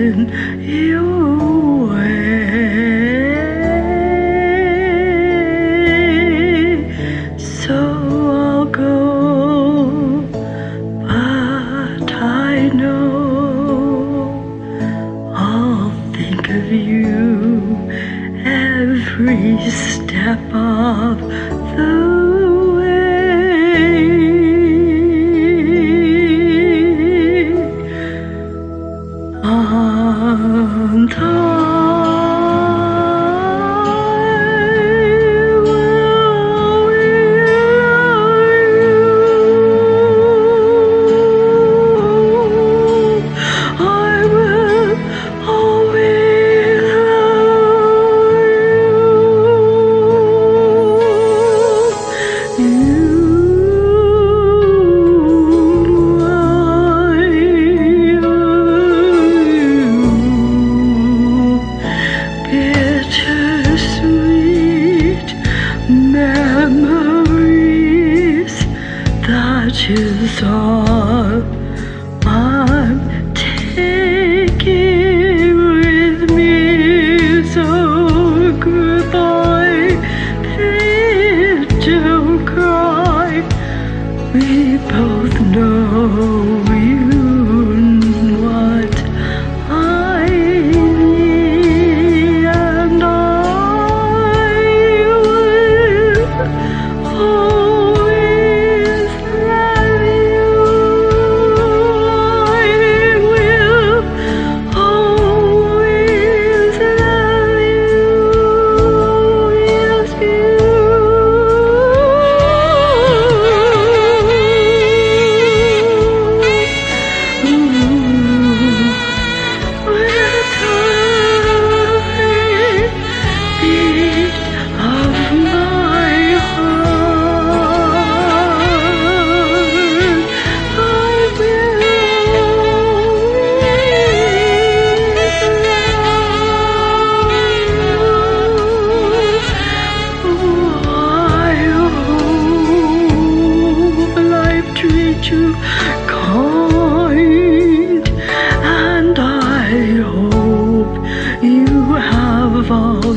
in your way. So I'll go, but I know I'll think of you every step of the and I will always love you. Bittersweet memories, that is all I'm taking with me. So goodbye, please don't cry. We both know you what I need, and I will always love you. I will always love you. Yes, you. Treat you kind, and I hope you have all